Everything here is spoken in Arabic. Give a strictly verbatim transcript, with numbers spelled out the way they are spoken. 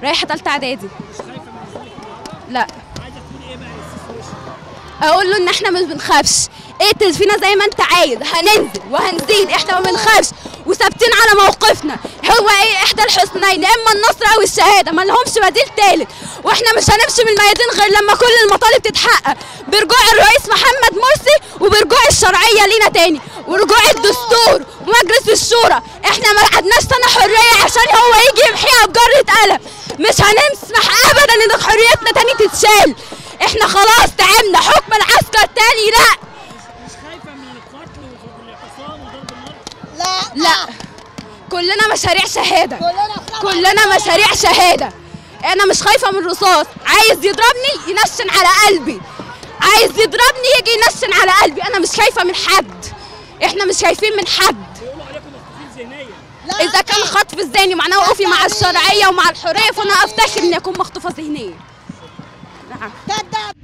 رايحه ثالثه اعدادي. مش خايفه من نزولك النهارده؟ لا. عايزه تقولي ايه بقى للسيسي وشك؟ اقول له ان احنا مش بنخافش، اقتل فينا زي ما انت عايز، هننزل وهنزيد، احنا ما بنخافش وثابتين على موقفنا. هو ايه؟ احدى الحسنين، اما النصر او الشهاده، ما لهمش بديل تالت، واحنا مش هنمشي من الميادين غير لما كل المطالب تتحقق، برجوع الرئيس محمد مرسي وبرجوع الشرعيه لينا تاني، ورجوع الدستور ومجلس الشورى. احنا ما قعدناش سنه حريه عشان هو يجي يمحيها بجره قلم، مش هنسمح ابدا ان حريتنا تاني تتشال. احنا خلاص تعبنا، حكم العسكر تاني لا. مش خايفه من القتل والاعتصام وضرب النار؟ لا لا، كلنا مشاريع شهاده، كلنا مشاريع شهاده. انا مش خايفه من الرصاص، عايز يضربني ينشن على قلبي، عايز يضربني يجي ينشن على قلبي. انا مش خايفه من حد، احنا مش خايفين من حد. بيقولوا عليكم مخطوفين ذهنيا. اذا كان خطف الذهني معناه وقوفي مع الشرعيه ومع الحريه، فانا افتخر اني اكون مخطوفه ذهنيا. نعم.